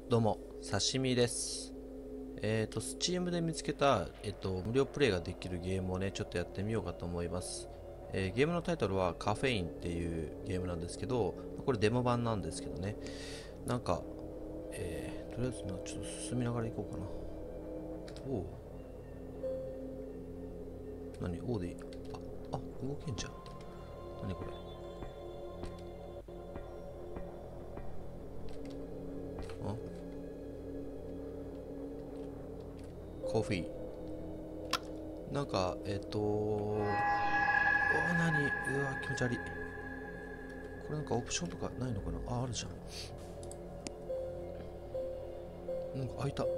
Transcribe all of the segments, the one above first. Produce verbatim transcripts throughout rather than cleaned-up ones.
どうも、刺身です。えっと、Steam で見つけた、えっと、無料プレイができるゲームをね、ちょっとやってみようかと思います。えーゲームのタイトルはカフェインっていうゲームなんですけど、これデモ版なんですけどね、なんか、えーとりあえずな、ちょっと進みながら行こうかな。おう、何、おうでいい。あ、あ、動けんじゃん。何これ。あ、コーヒー。なんか、えっと、おー、何、うわ、気持ち悪い。これなんかオプションとかないのかなあ、あるじゃん。なんか開いた。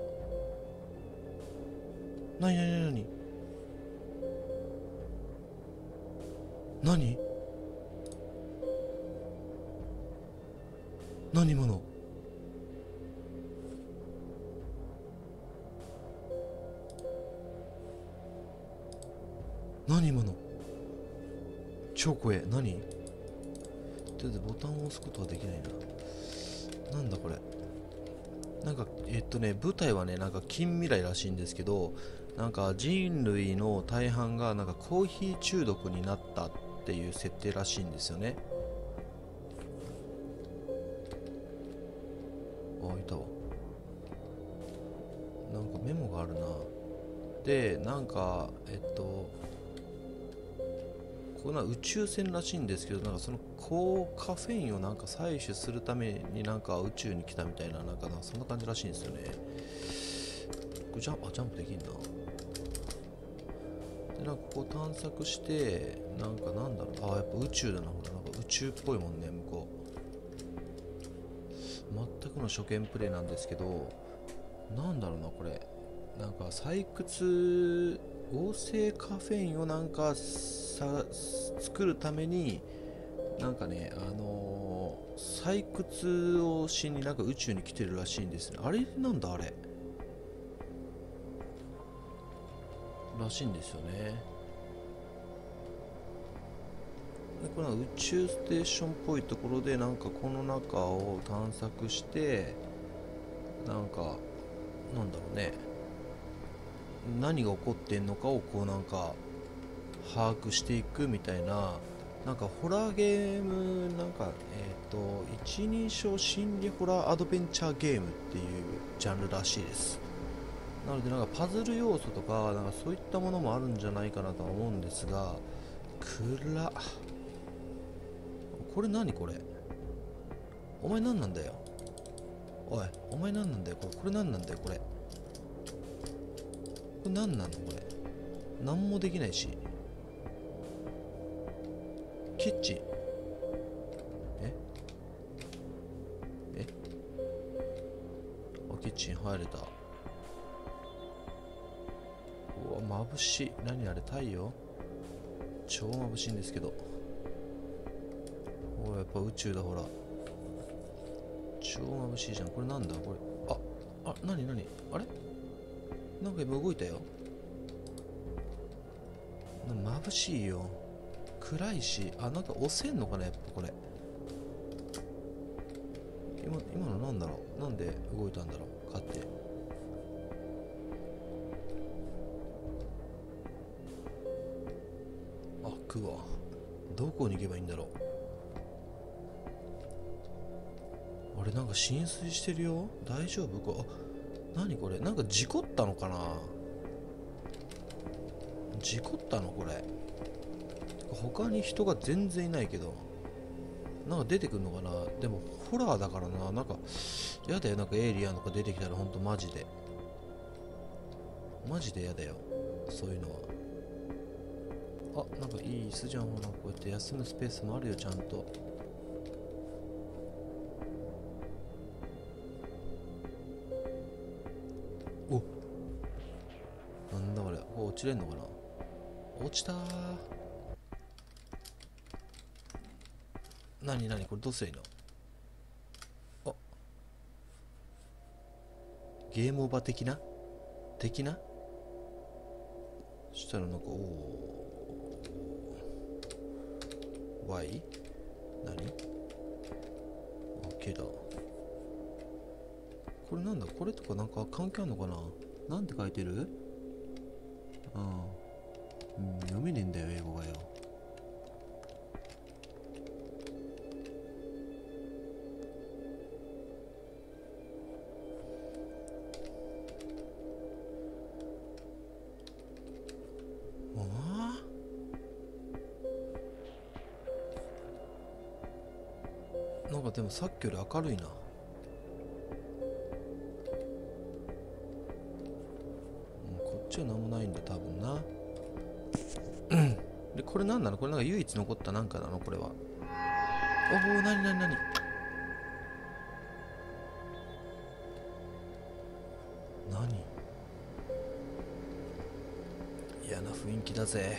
なになになになに何今の。何今の。超怖え。何とりあえずボタンを押すことはできないな。なんだこれ。なんかえっとね舞台はねなんか近未来らしいんですけど、なんか人類の大半がなんかコーヒー中毒になったっていう設定らしいんですよね。あ、いたわ。なんかメモがあるな。でなんかえっとこれな宇宙船らしいんですけど、なんかその高カフェインをなんか採取するためになんか宇宙に来たみたいな、なんかなそんな感じらしいんですよね。これジャンプ、あ、ジャンプできんな。でなんかこう探索して、なんかなんだろう、あ、やっぱ宇宙だな。ほらなんか宇宙っぽいもんね、向こう。全くの初見プレイなんですけど、なんだろうなこれ。なんか採掘、合成カフェインをなんかさ作るために、なんかね、あのー採掘をしになんか宇宙に来てるらしいんですね。あれなんだあれらしいんですよね。でこれは宇宙ステーションっぽいところで、なんかこの中を探索して、なんかなんだろうね、何が起こってんのかをこうなんか把握していくみたいな、なんかホラーゲーム、なんかえっ、と一人称心理ホラーアドベンチャーゲームっていうジャンルらしいです。なのでなんかパズル要素とかなんかそういったものもあるんじゃないかなとは思うんですが、暗っ。これ何これ。お前何なんだよ。おい、お前何なんだよ。これこれ何なんだよこれ。これ何なのこれ。何もできないし。キッチン。ええあ、キッチン入れた。うわ眩しい。何あれ、太陽。超眩しいんですけど。おい、やっぱ宇宙だ。ほら超眩しいじゃん。これなんだこれ。ああ、なになにあれ。なんか今動いたよ。な眩しいよ。暗いし。あ、なんか押せんのかなやっぱこれ。今今のなんだろう。なんで動いたんだろう勝手。あ、食うわ。どこに行けばいいんだろう。あれ、なんか浸水してるよ。大丈夫こ。あ、何これ。なんか事故ったのかな。事故ったのこれ。他に人が全然いないけど、なんか出てくんのかな。でもホラーだからな。なんかやだよ。なんかエイリアンとか出てきたらほんとマジでマジでやだよ、そういうのは。あ、なんかいい椅子じゃん。ほらこうやって休むスペースもあるよちゃんと。お、なんだこれ。これ落ちれんのかな。落ちたー。なになにこれどうすりゃいいの。あ、ゲームオーバー的な的な。そしたらなんか、おお Y 何 OK だ。 これなんだ、これとかなんか関係あるのかな。なんて書いてる？うん、うん、読めねえんだよ英語がよ。ああ、なんかでもさっきより明るいな。こっちは何もないんだ多分な。でこれなんなの、これなんか唯一残ったなんかなのこれは。おお、なになになに。何、嫌な雰囲気だぜ。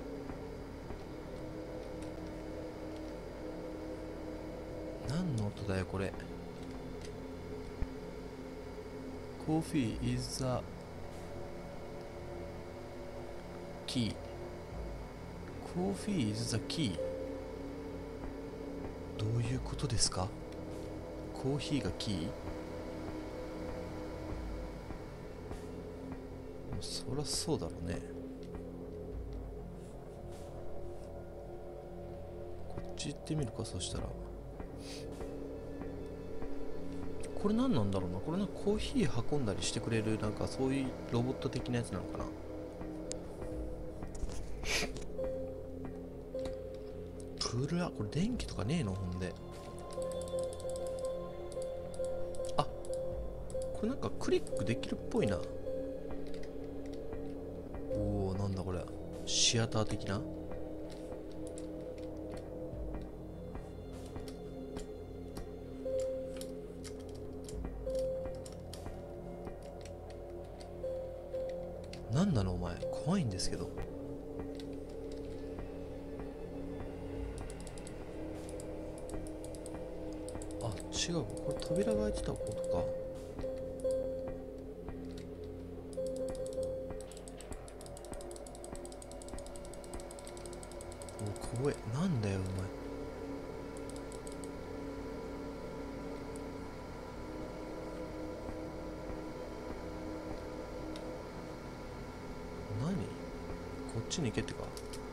何の音だよこれ。Coffee is the key. Coffee is the key. どういうことですか？コーヒーがキー？そりゃそうだろうね。こっち行ってみるか。そしたらこれ何なんだろうな。これなんかコーヒー運んだりしてくれるなんかそういうロボット的なやつなのかな。くら、これ電気とかねえの。ほんで、あ、これなんかクリックできるっぽいな。おお、なんだこれ、シアター的な。なんなのお前、怖いんですけど。あ、違う、これ扉が開いてたことか。お、怖え。なんだよお前。何、こっちに行けってか。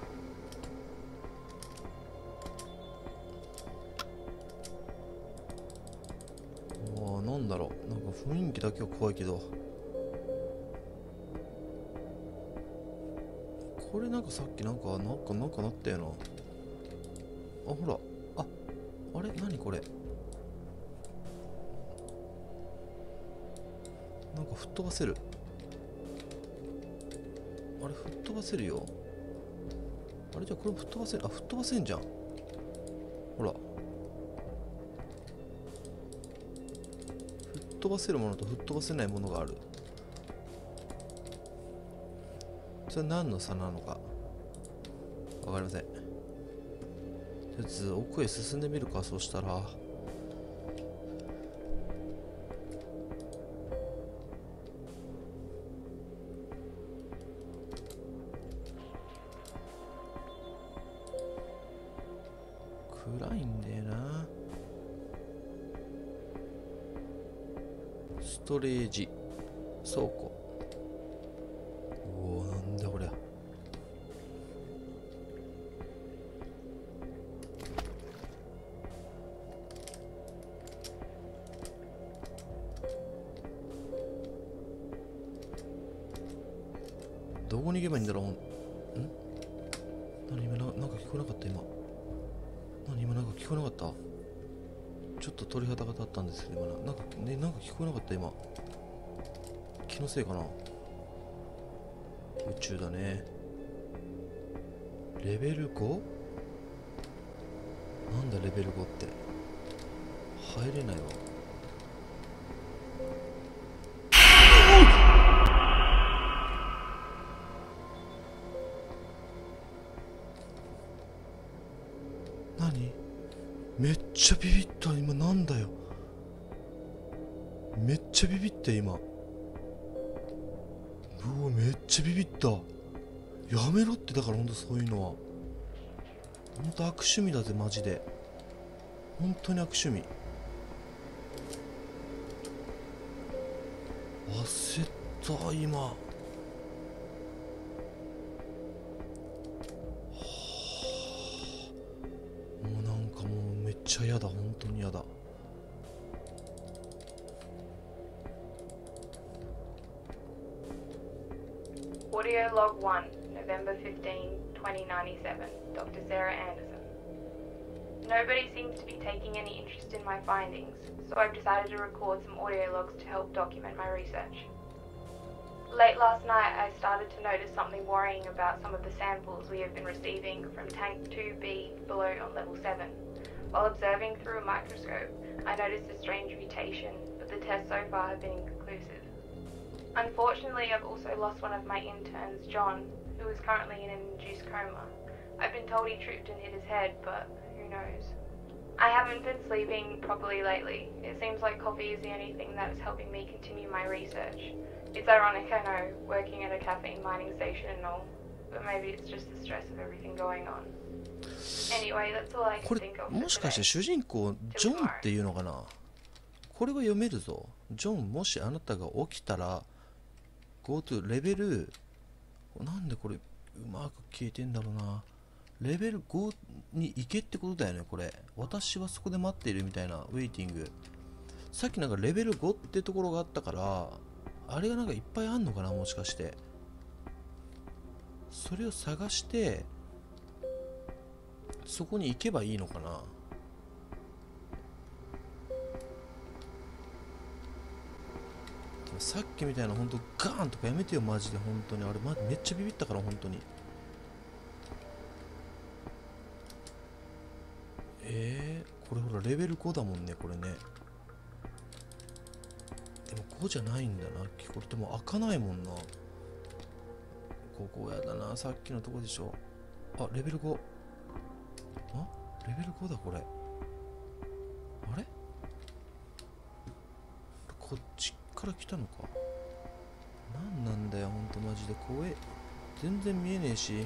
おー、なんだろう、なんか雰囲気だけは怖いけど。これなんかさっきなんかなんかなんかなったよな。あ、ほら、あ、あれ何これ、なんか吹っ飛ばせる。あれ吹っ飛ばせるよ。あれじゃあこれ吹っ飛ばせる。あ、吹っ飛ばせんじゃん。ほら、吹っ飛ばせるものと吹っ飛ばせないものがある。それは何の差なのかわかりません。とりあえず奥へ進んでみるか。そうしたら暗いんだよな。ストレージ倉庫。おお、なんだこりゃ。どこに行けばいいんだろう。ん、何今な、なんか聞こえなかった。今何、今なんか聞こえなかった。ちょっと鳥肌が立ったんですけど、今な、なんかね、なんか聞こえなかった。今気のせいかな。宇宙だね。レベル ご？ なんだレベルごって。入れないわ。何、めっちゃビビった。今なんだよ、めっちゃビビった今。うわ、めっちゃビビった。やめろって。だからほんとそういうのはほんと悪趣味だぜマジで。本当に悪趣味。 焦った今。はあ、もうなんかもうめっちゃ嫌だ、本当に嫌だ。 Audio log one, November fifteenth, twenty ninety-seven, Doctor Sarah Anderson. Nobody seems to be taking any interest in my findings, so I've decided to record some audio logs to help document my research. Late last night, I started to notice something worrying about some of the samples we have been receiving from Tank two B below on level seven. While observing through a microscope, I noticed a strange mutation, but the tests so far have been inconclusive. Unfortunately, I've also lost one of my interns, John, who is currently in an induced coma. I've been told he tripped and hit his head, but who knows. I haven't been sleeping properly lately. It seems like coffee is the only thing that is helping me continue my research. It's ironic, I know, working at a caffeine mining station and all, but maybe it's just the stress of everything going on. Anyway, that's all I こ can れ think of も for しかして today. 主人公ジョンっていうのかな。これは読めるぞ。ジョン、もしあなたが起きたら GoTo レベル、なんでこれうまく消えてんだろうな。レベルごに行けってことだよね、これ。私はそこで待っているみたいな、ウェイティング。さっきなんかレベルごってところがあったから、あれがなんかいっぱいあんのかな、もしかして。それを探して、そこに行けばいいのかな。さっきみたいな本当ガーンとかやめてよマジで。本当にあれ、ま、めっちゃビビったから本当に。えー、これほらレベルごだもんね、これね。でもごじゃないんだな、これ。でも開かないもんな、ここ。やだな、さっきのとこでしょ。あ、レベルご。あ、レベルごだこれ。あれ、こっちから来たのか。なんなんだよほんとマジで怖え。全然見えねえし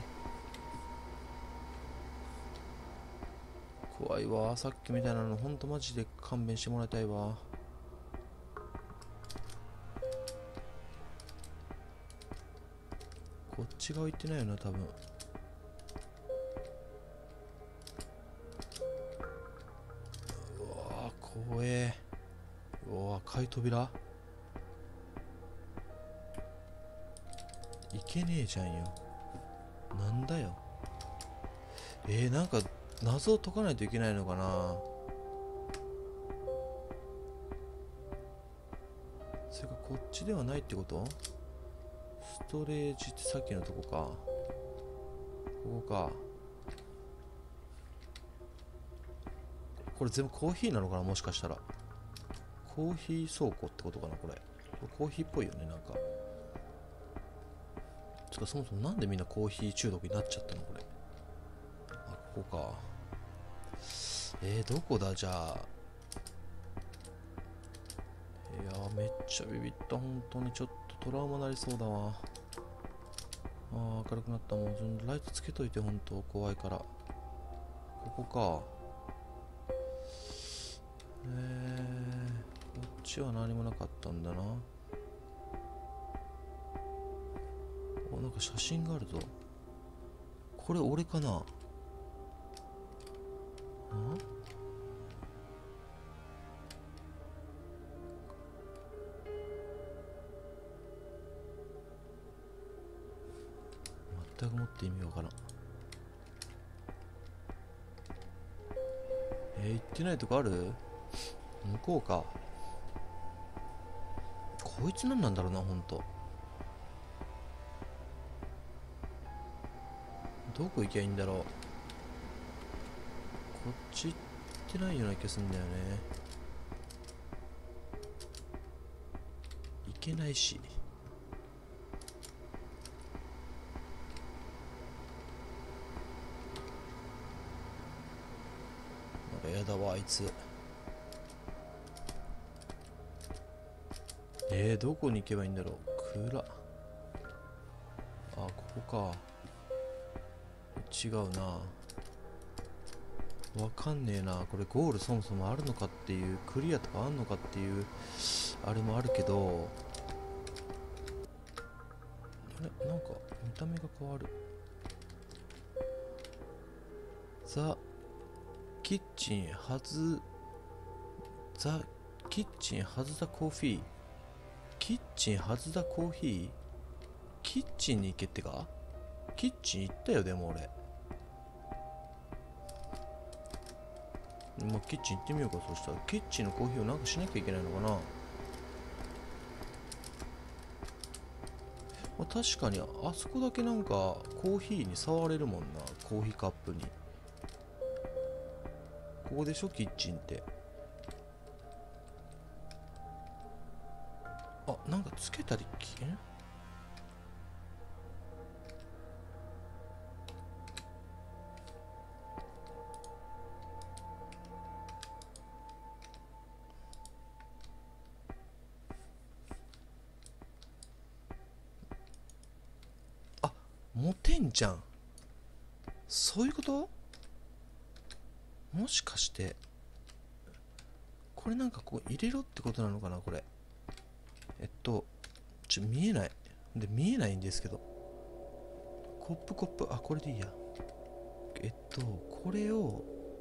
怖いわ。さっきみたいなのほんとマジで勘弁してもらいたいわ。こっち側行ってないよな多分。うわー怖え。うわ赤い扉いけねえじゃんよ。なんだよ。えー、なんか謎を解かないといけないのかな。それかこっちではないってこと。ストレージってさっきのとこか。ここか。これ全部コーヒーなのかな、もしかしたら。コーヒー倉庫ってことかな、これ。コーヒーっぽいよね、なんか。つかそもそもなんでみんなコーヒー中毒になっちゃったのこれ。あ、ここか。えー、どこだじゃあ。いやーめっちゃビビった。本当にちょっとトラウマなりそうだわ。あー明るくなった。もうライトつけといて、本当怖いから。ここか。えー、こっちは何もなかったんだな。お、なんか写真があるぞ。これ俺かな。ん？全くもって意味わからん。えー、行ってないとこある？向こうか。こいつ何なんだろうな、ほんと。どこ行きゃいいんだろう。こっち行ってないような気がするんだよね。行けないし。なんかやだわあいつ。えー、どこに行けばいいんだろう。暗っ。あ、ここか。違うな。わかんねえな。これゴールそもそもあるのかっていう、クリアとかあんのかっていうあれもあるけど、 あれなんか見た目が変わる。ザ・キッチンハズザ・キッチンハズザコーヒー。キッチンハズザコーヒー。キッチンに行けってか。キッチン行ったよ。でも俺もうキッチン行ってみようか。そしたらキッチンのコーヒーをなんかしなきゃいけないのかな。まあ、確かにあそこだけなんかコーヒーに触れるもんな。コーヒーカップに。ここでしょキッチンって。あ、なんかつけたりきん持てんじゃん。そういうこと。もしかしてこれなんかこう入れろってことなのかな。これえっとちょ見えないで見えないんですけど、コップコップ、あこれでいいや。えっとこれを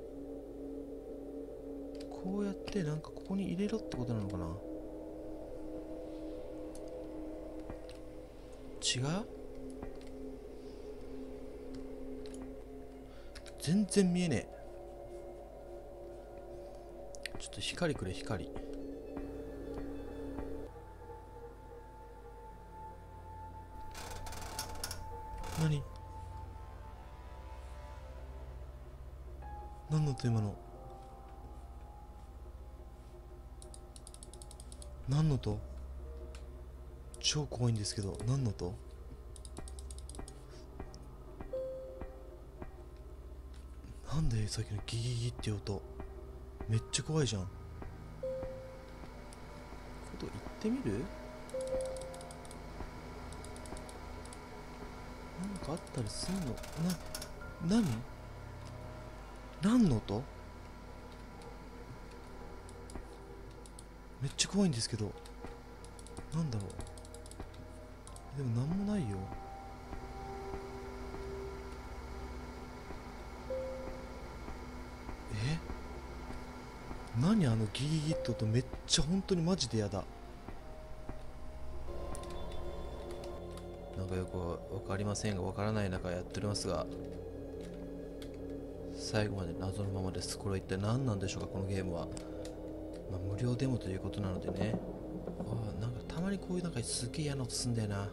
こうやってなんかここに入れろってことなのかな。違う。全然見えねえ。ちょっと光くれ光。何何の音今の。何の音。超怖いんですけど何の音。なんでさっきのギギギって音めっちゃ怖いじゃん。こと行ってみる。なんかあったりすんの。な、なに何の音。めっちゃ怖いんですけどなんだろう。でもなんもないよ。え何あのギギギッと音めっちゃ本当にマジでやだ。なんかよく分かりませんが分からない中やっておりますが、最後まで謎のままです。これは一体何なんでしょうかこのゲームは。まあ、無料デモということなのでね。ああなんかたまにこういうなんかすげえ嫌な音すんだよな。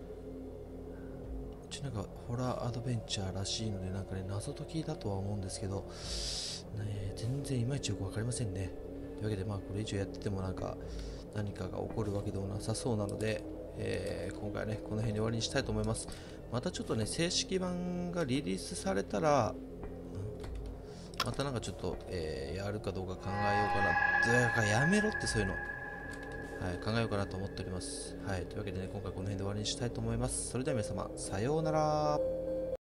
ちょなんかホラーアドベンチャーらしいのでなんかね謎解きだとは思うんですけど、ね、全然いまいちよく分かりませんね。というわけでまあこれ以上やっててもなんか何かが起こるわけでもなさそうなので、えー、今回はねこの辺で終わりにしたいと思います。またちょっとね正式版がリリースされたらまたなんかちょっと、えー、やるかどうか考えようかな。だからやめろってそういうの、はい、考えようかなと思っております。はい、というわけでね今回この辺で終わりにしたいと思います。それでは皆様さようなら。